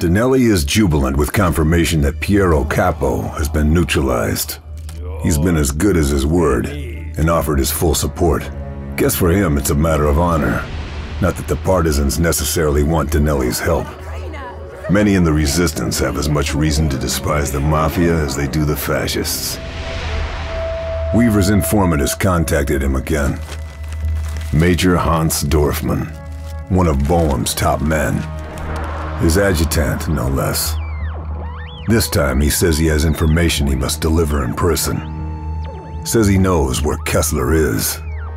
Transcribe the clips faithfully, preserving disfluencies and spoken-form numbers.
Dinelli is jubilant with confirmation that Piero Capo has been neutralized. He's been as good as his word and offered his full support. Guess for him it's a matter of honor. Not that the partisans necessarily want Dinelli's help. Many in the resistance have as much reason to despise the Mafia as they do the fascists. Weaver's informant has contacted him again. Major Hans Dorfman, one of Boehm's top men. His adjutant, no less. This time he says he has information he must deliver in person. Says he knows where Kessler is.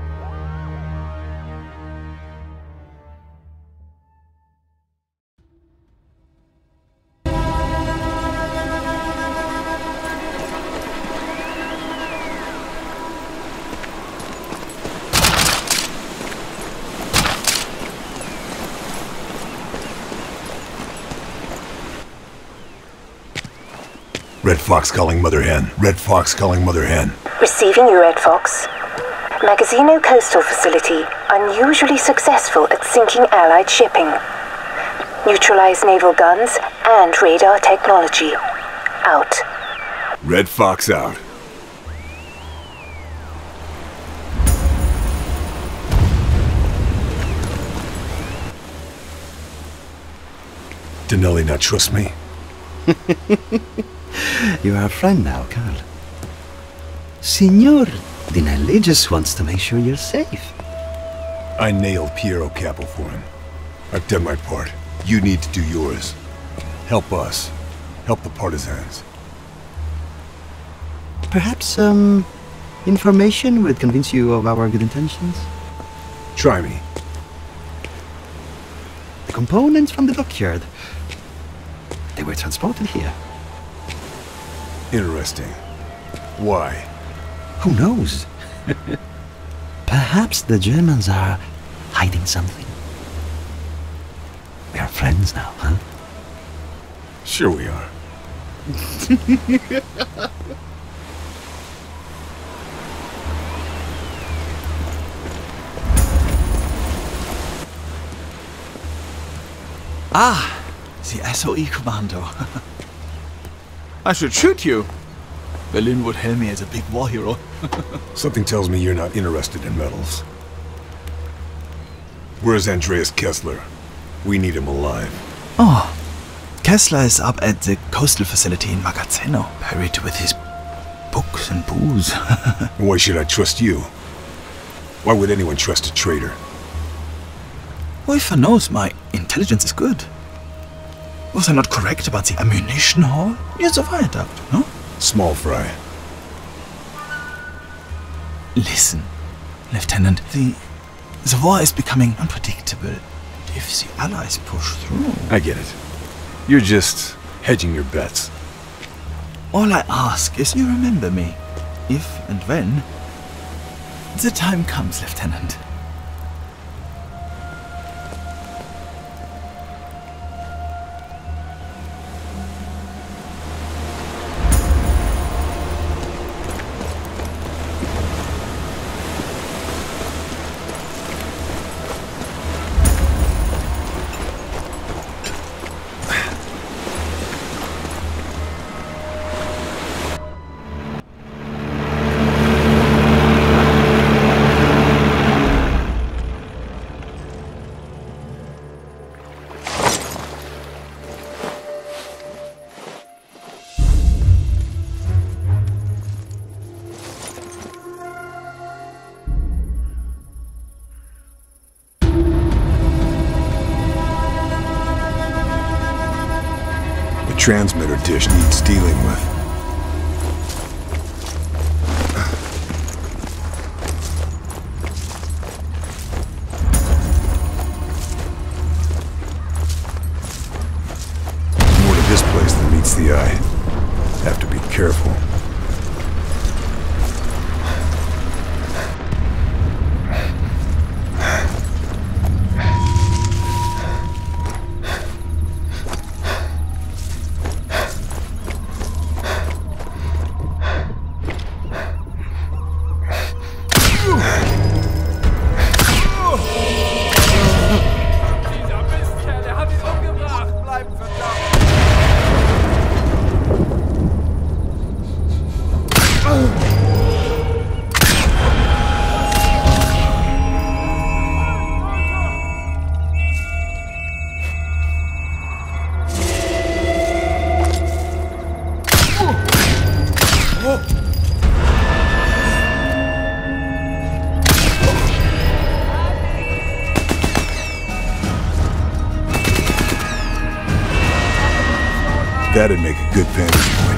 Red Fox calling Mother Hen. Red Fox calling Mother Hen. Receiving you, Red Fox. Megazzeno Coastal Facility, unusually successful at sinking Allied shipping. Neutralized naval guns and radar technology. Out. Red Fox out. Dinelli not trust me? You are a friend now, Carl. Signor Dinelli just wants to make sure you're safe. I nailed Piero Capo for him. I've done my part. You need to do yours. Help us. Help the partisans. Perhaps, um, information would convince you of our good intentions? Try me. The components from the dockyard. They were transported here. Interesting. Why? Who knows? Perhaps the Germans are hiding something. We are friends now, huh? Sure we are. Ah, the S O E commando. I should shoot you. Berlin would hail me as a big war hero. Something tells me you're not interested in medals. Where's Andreas Kessler? We need him alive. Oh, Kessler is up at the coastal facility in Megazzeno, buried with his books and booze. Why should I trust you? Why would anyone trust a traitor? Weaver knows my intelligence is good. Was I not correct about the ammunition haul? You're so fired up, no? Small fry. Listen, Lieutenant, the, the war is becoming unpredictable. If the Allies push through... I get it. You're just hedging your bets. All I ask is you remember me, if and when the time comes, Lieutenant. The transmitter dish needs dealing with. There's more to this place than meets the eye. Have to be careful. Dieser Mistkerl, der hat ihn umgebracht! Bleib verdammt! That'd make a good vantage point.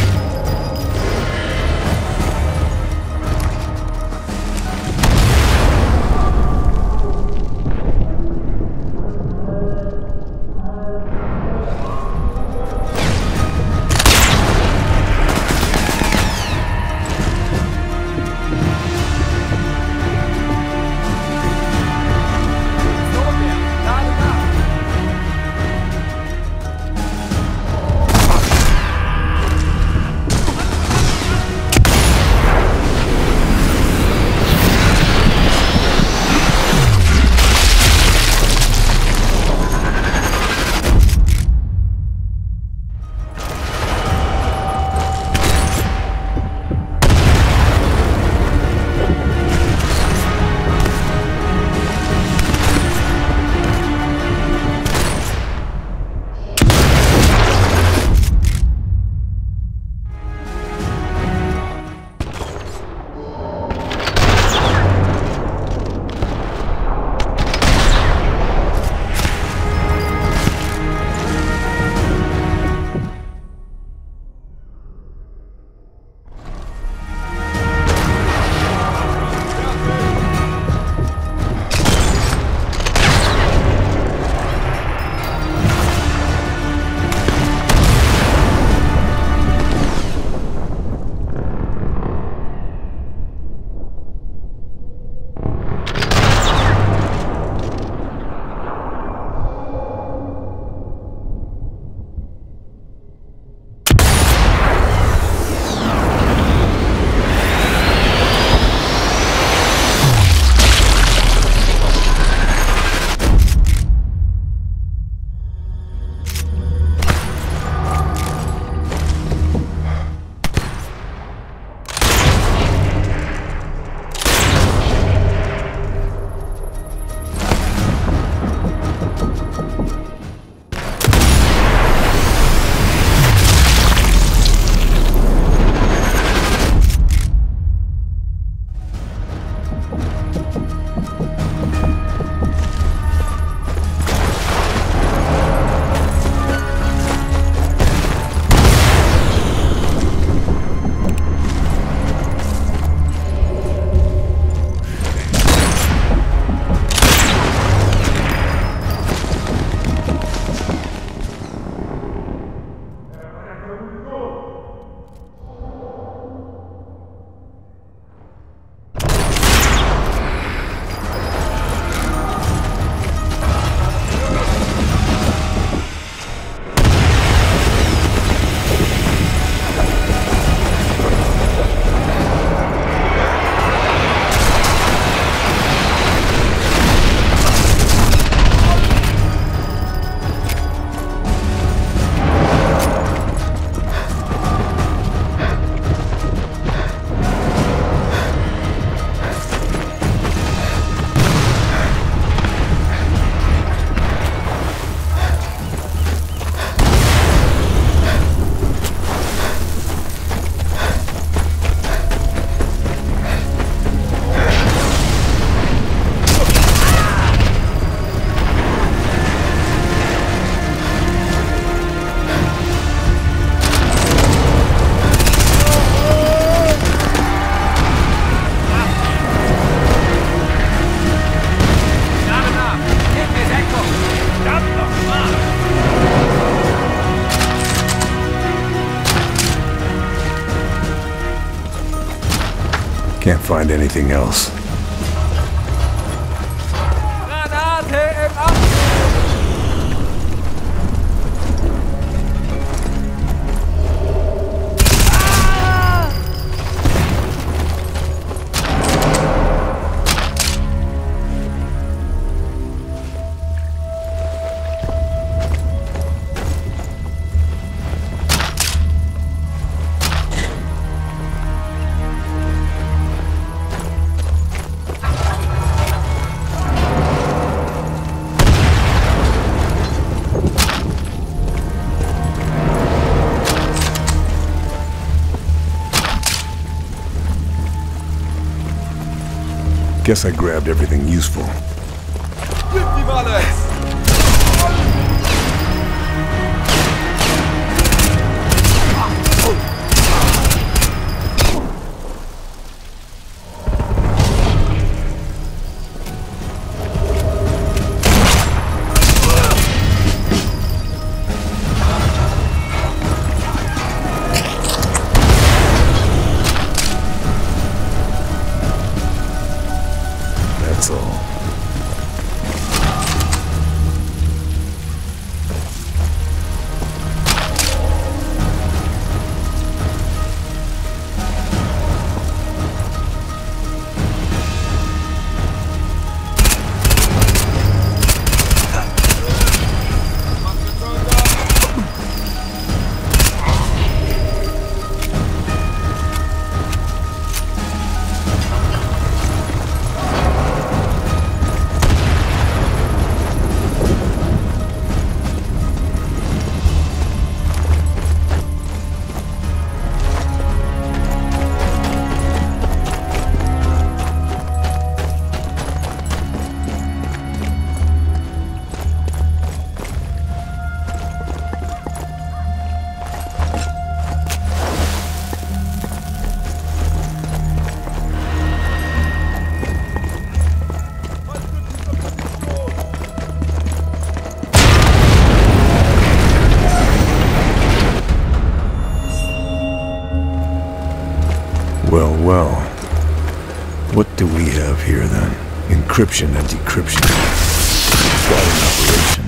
Can't find anything else. Guess I grabbed everything useful. Whip him, Alex! Well, well. What do we have here then? Encryption and decryption. Quite an operation.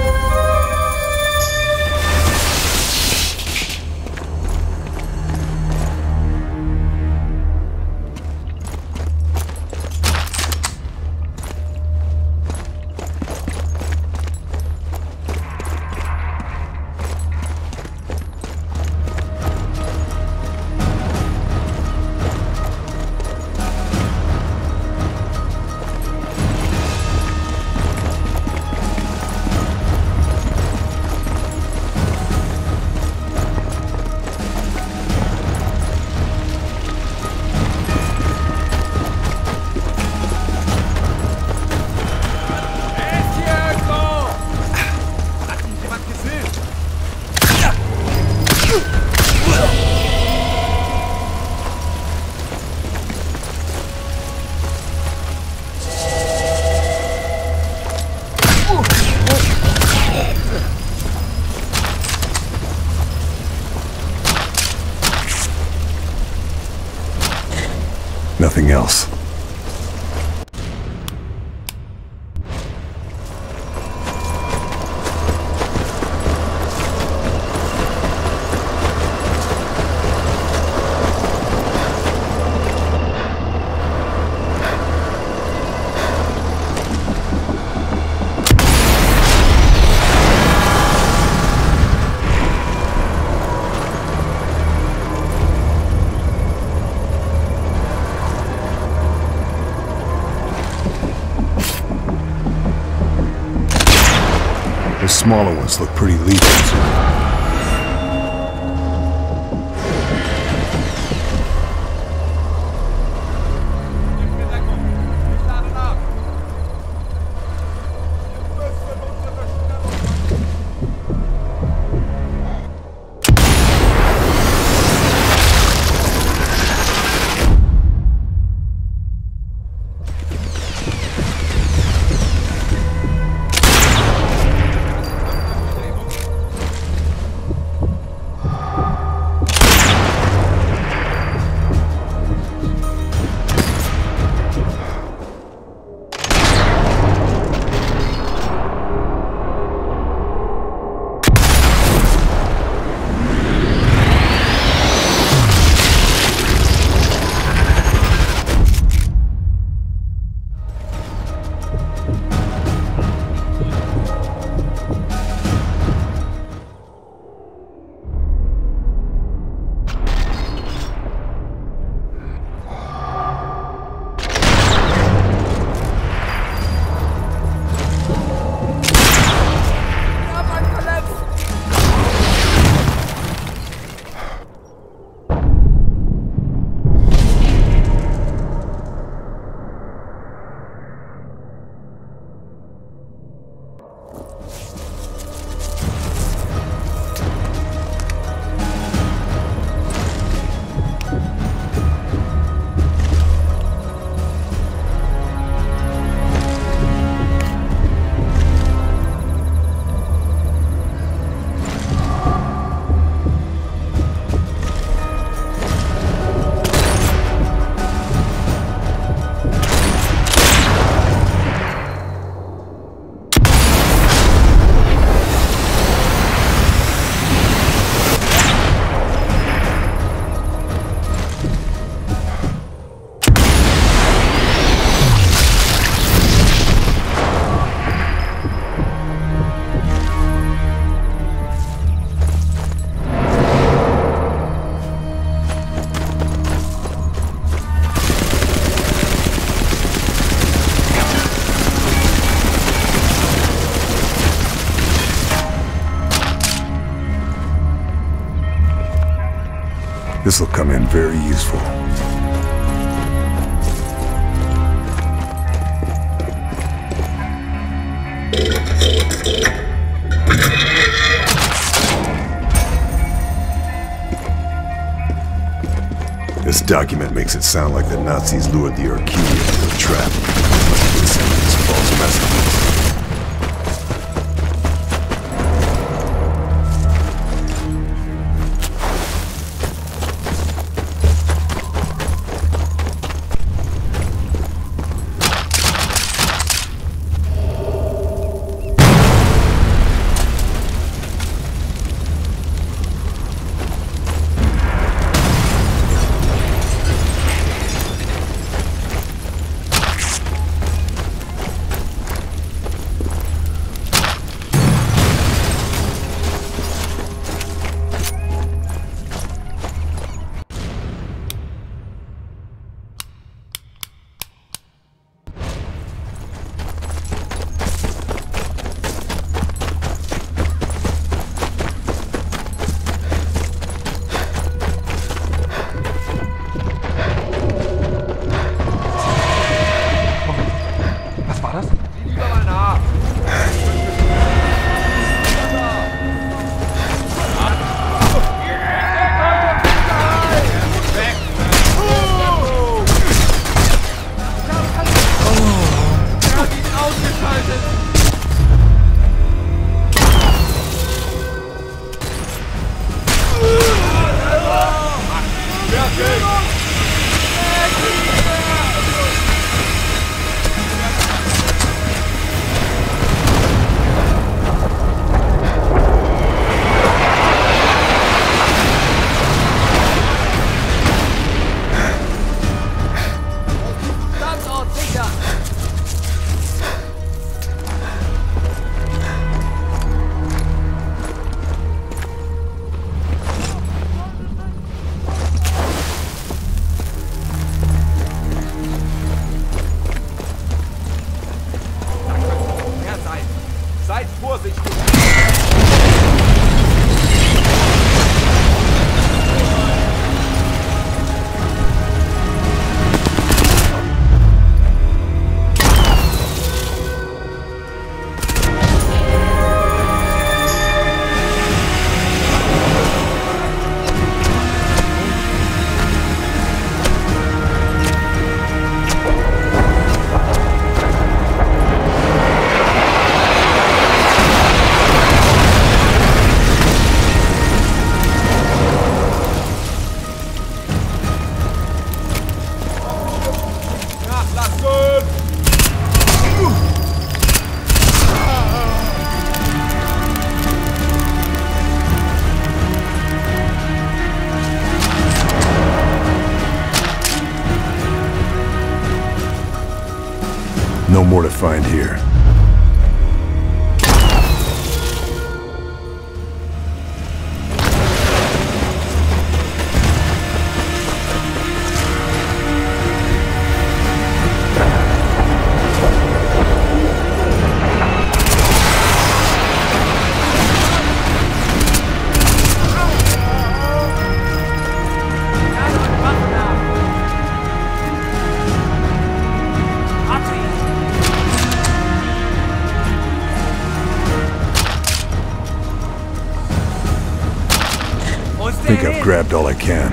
Nothing else. The smaller ones look pretty lethal too. This will come in very useful. This document makes it sound like the Nazis lured the Arcadia into a trap. Must be sending these false messages. more to find here. I think I've grabbed all I can.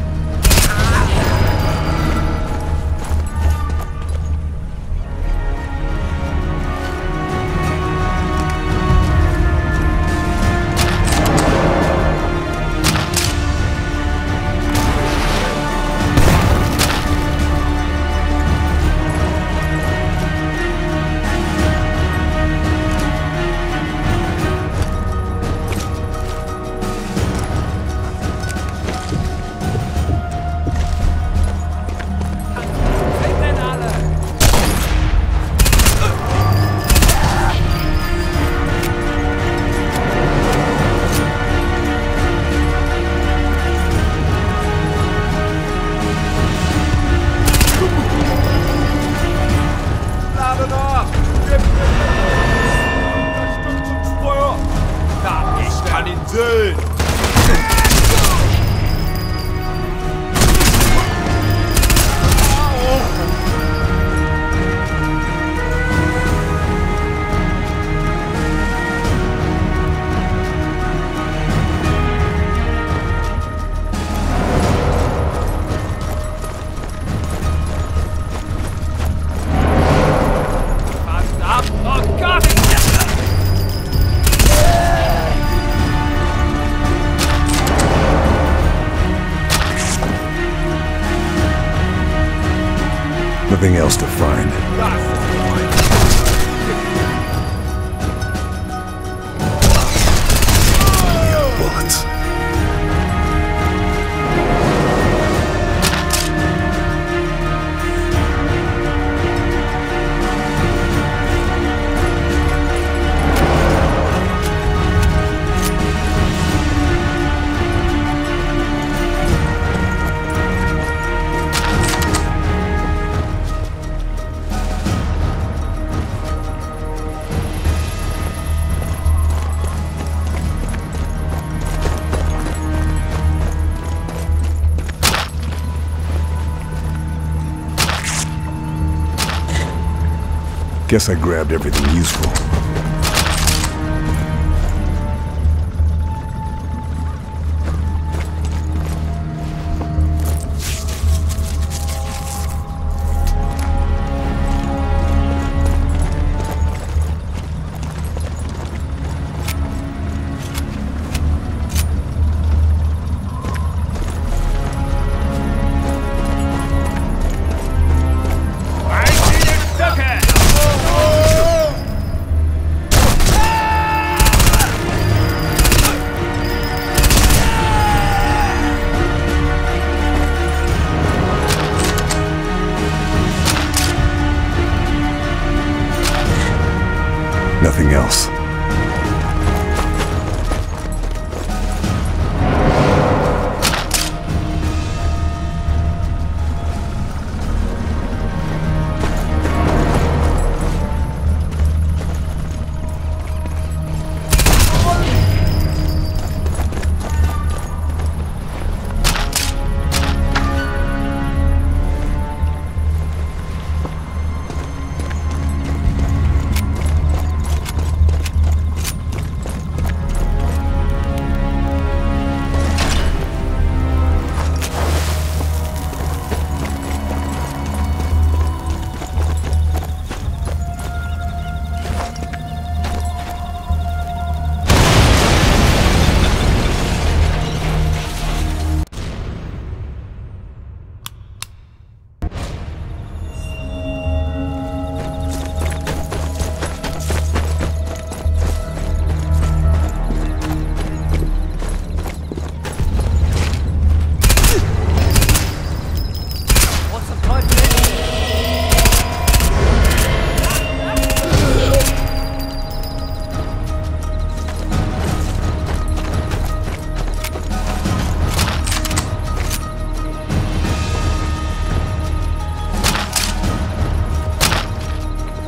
Nothing else to find. Bullets. Guess I grabbed everything useful.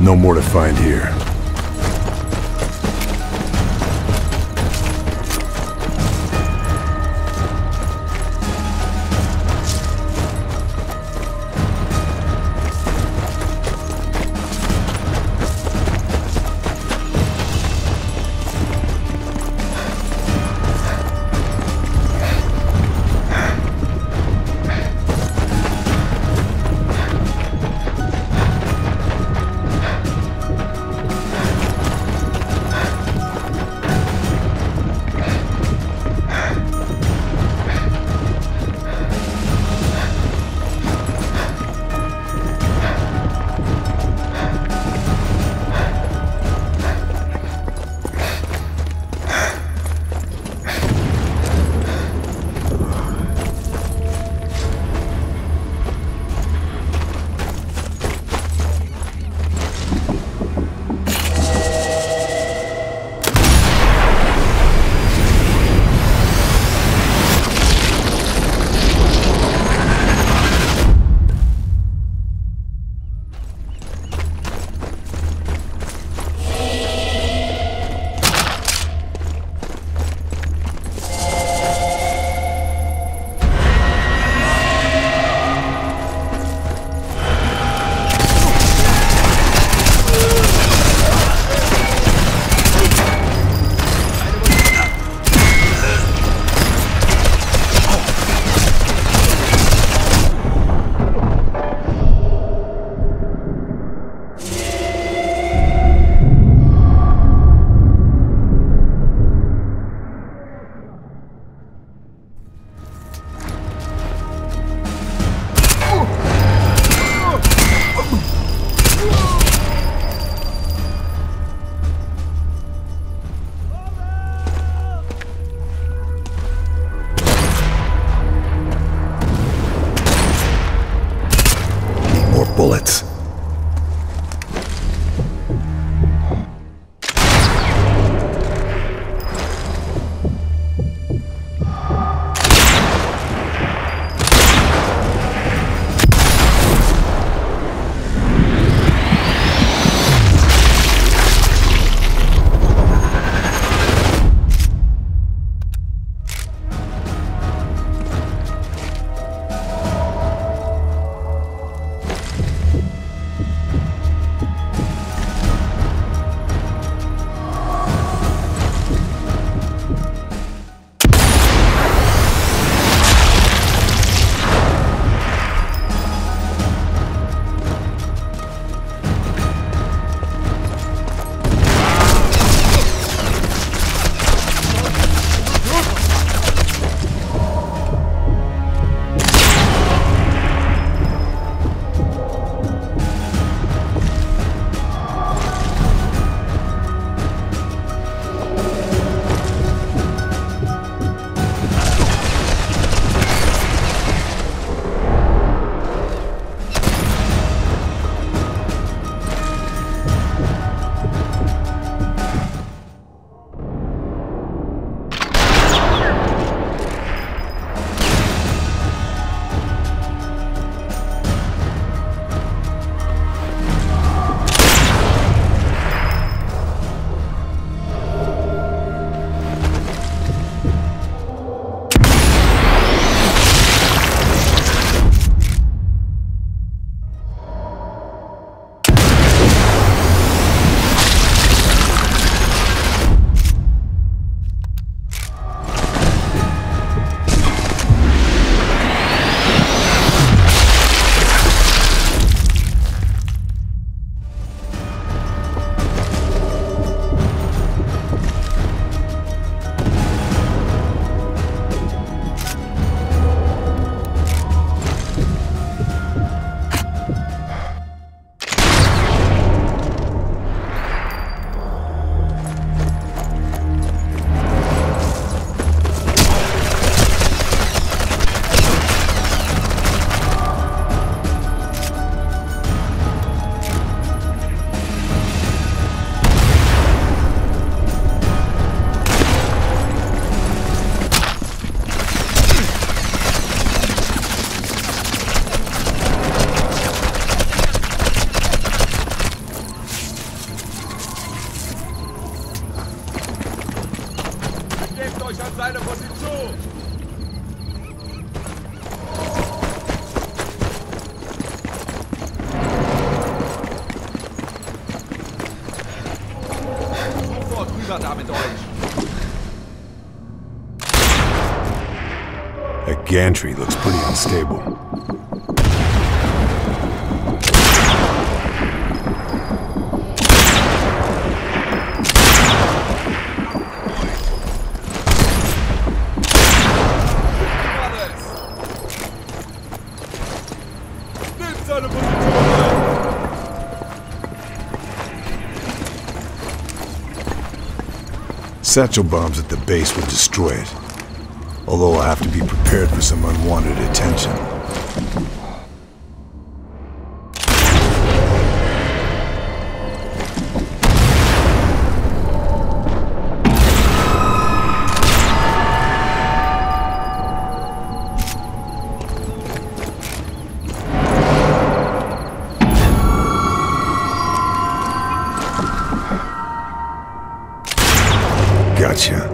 No more to find here. Bullets. euch an seine Position! Sofort rüber da mit euch! That gantry looks pretty unstable. Satchel bombs at the base would destroy it. Although I'll have to be prepared for some unwanted attention. Gotcha.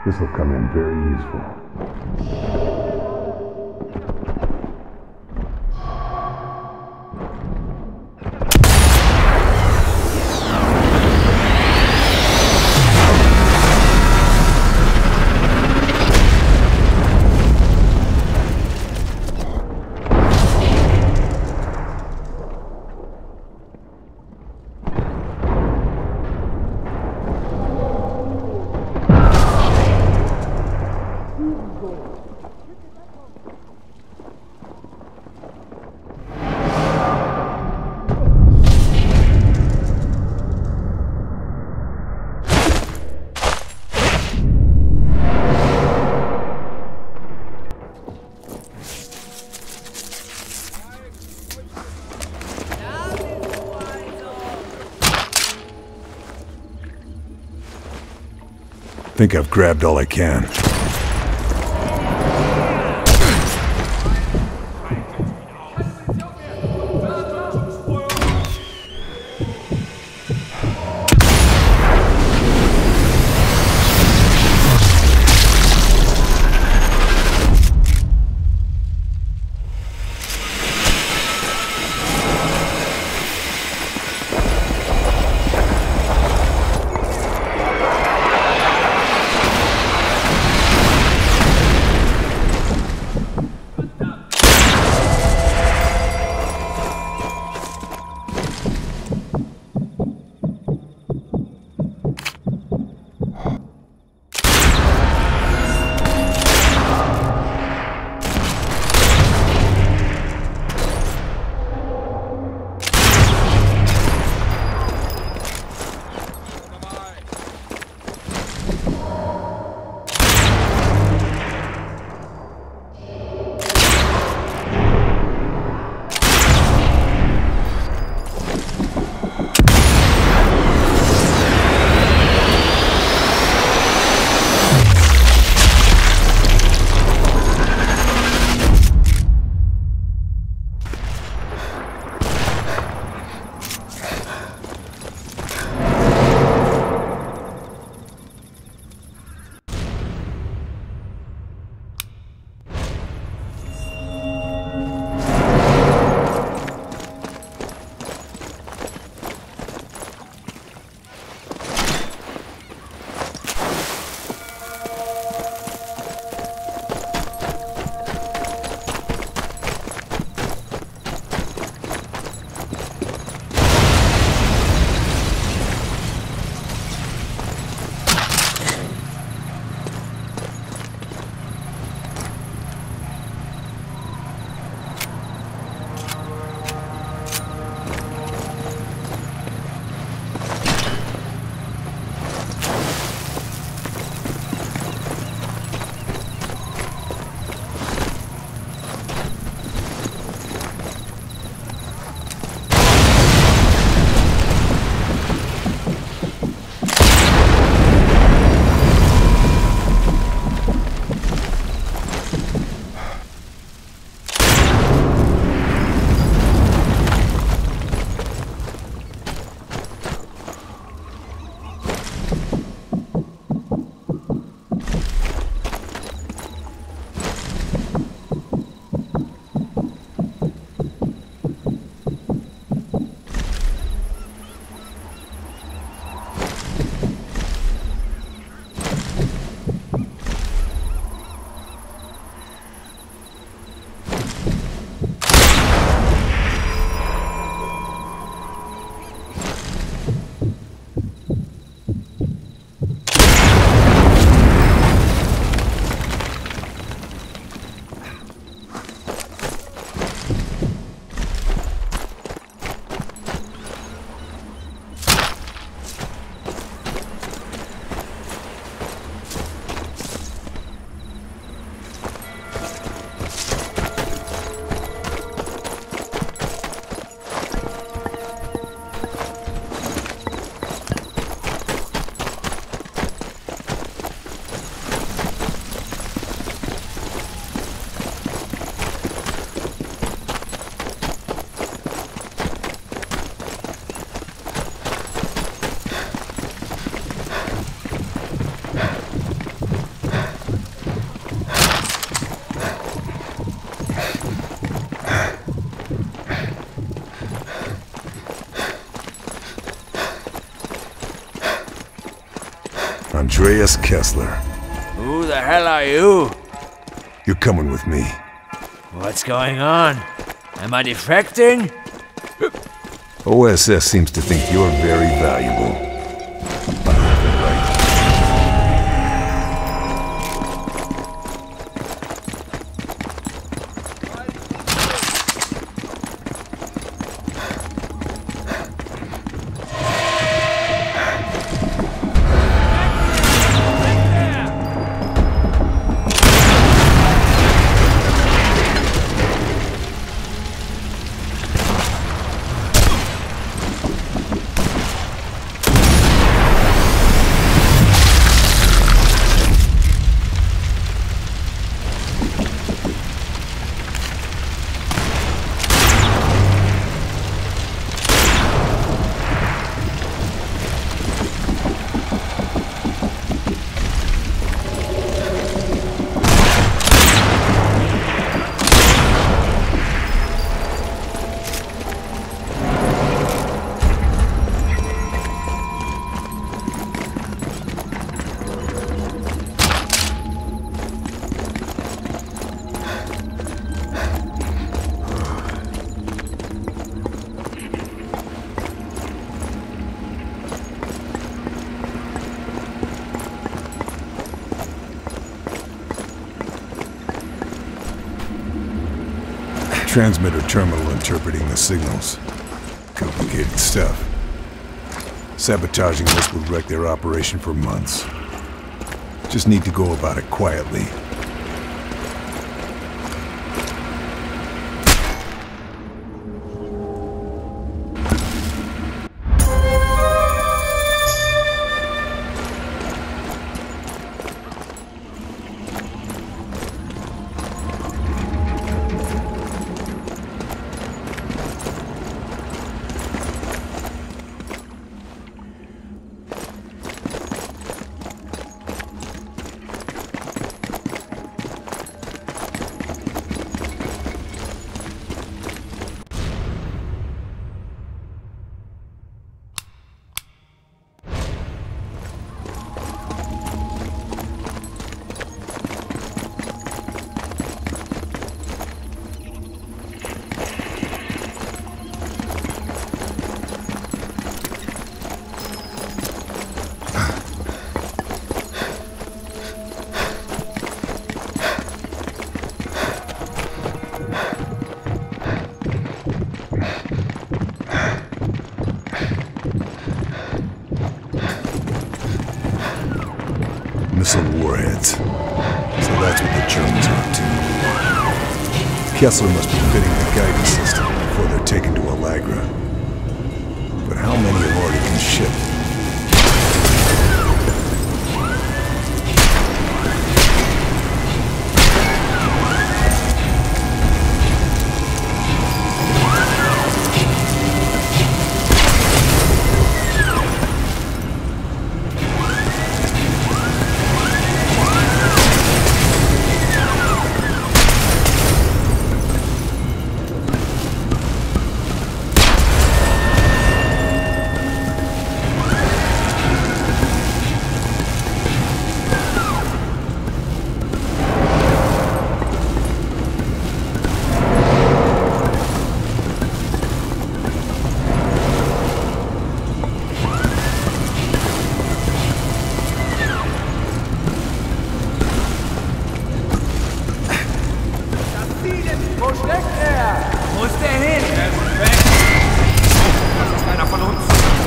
This'll come in very useful. I think I've grabbed all I can. Andreas Kessler. Who the hell are you? You're coming with me. What's going on? Am I defecting? O S S seems to think you're very valuable. I hope they're right. Transmitter terminal interpreting the signals. Complicated stuff. Sabotaging this would wreck their operation for months. Just need to go about it quietly. Missile warheads. So that's what the Germans are up to. Kessler must be fitting the guidance system before they're taken to Allegra. But how many have already been shipped? Wo steckt er? Wo ist der hin? Er ist weg. Das ist einer von uns.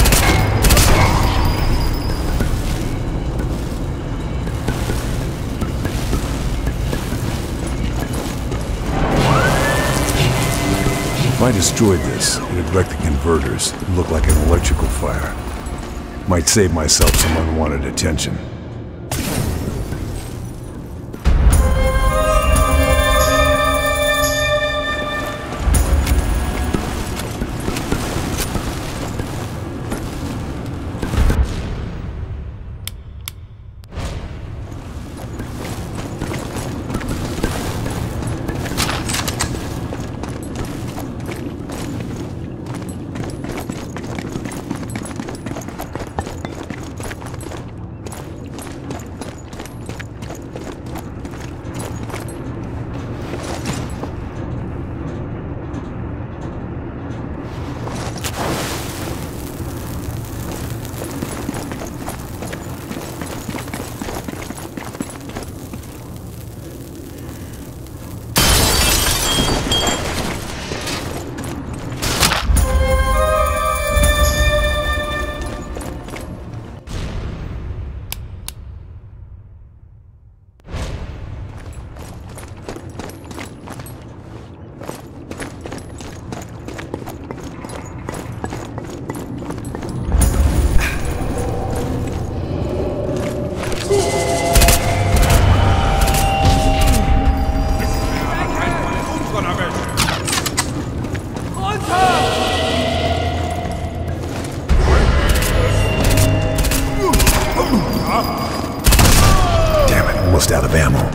If I destroyed this, it'd wreck the converters. It'd look like an electrical fire. Might save myself some unwanted attention. almost out of ammo.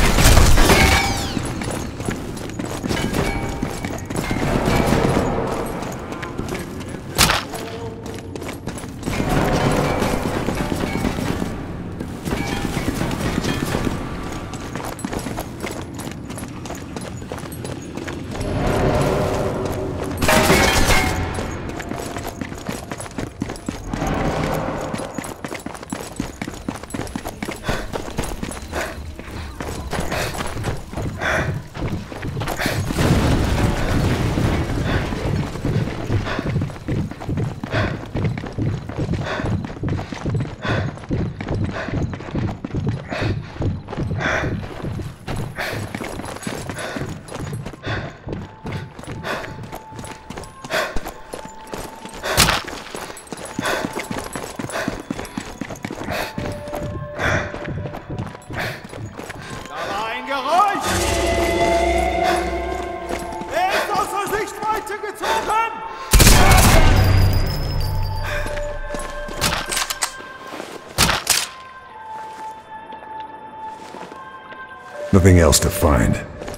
Nothing else to find.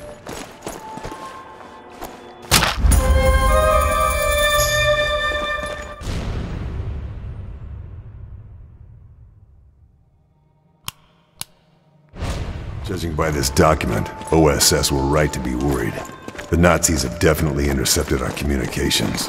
Judging by this document, O S S were right to be worried. The Nazis have definitely intercepted our communications.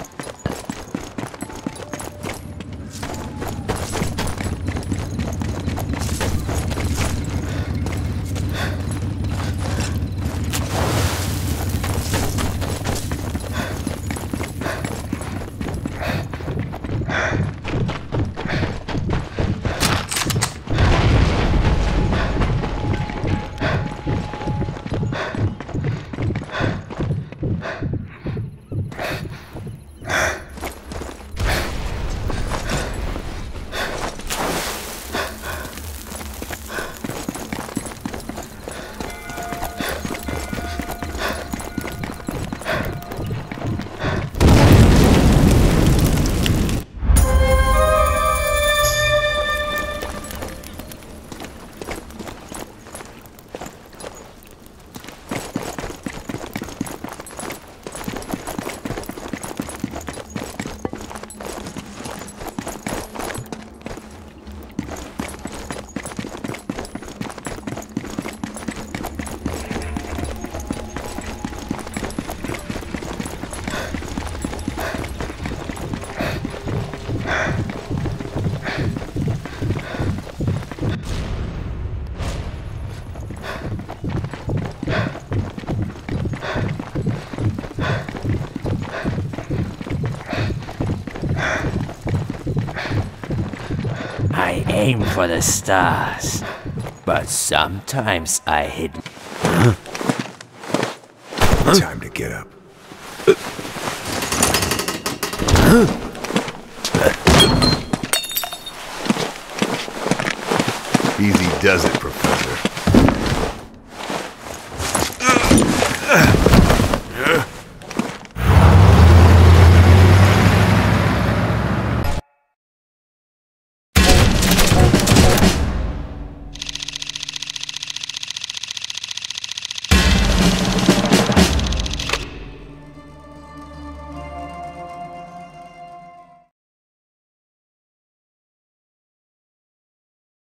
I aim for the stars, but sometimes I hit. Time to get up. Easy does it, Professor.